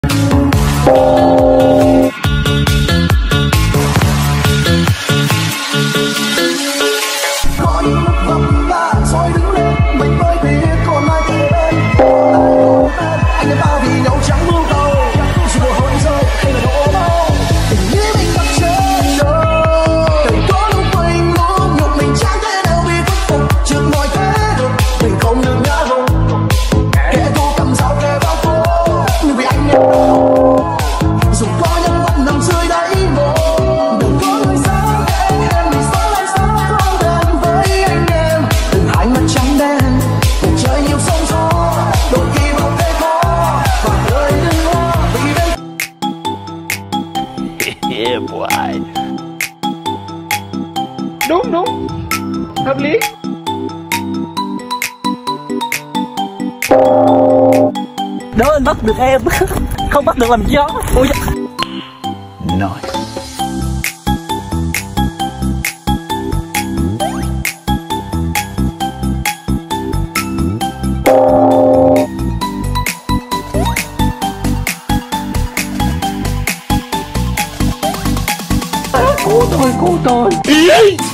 Có những lúc vấp ngã rồi đứng lên, mình mới biết còn ai kề bên. Anh em ta vì nhau chẳng mưu cầu, dù hôn rơi hay là đổ máu, tình nghĩ mình gặp chết rồi. Từng có lúc mình ngu nhục, mình chẳng thể nào bị khuất phục trước mọi thế được. Mình không được ngã gục, kẻ thù cầm dao kề vào phố, nhưng vì anh em dù có nhân vật nằm dưới đáy mộ, đừng có người sao em mình sống lại sao không đến với anh em. Đừng hai mắt trắng đen, cuộc chơi nhiều sóng gió, đôi khi bao thế khó và đời đừng lo vì đây. Yeah boy. Đúng đúng, hợp lý. Đó anh bắt được em. Không bắt được làm chó. Ôi Nice. Cứu tôi, cứu tôi.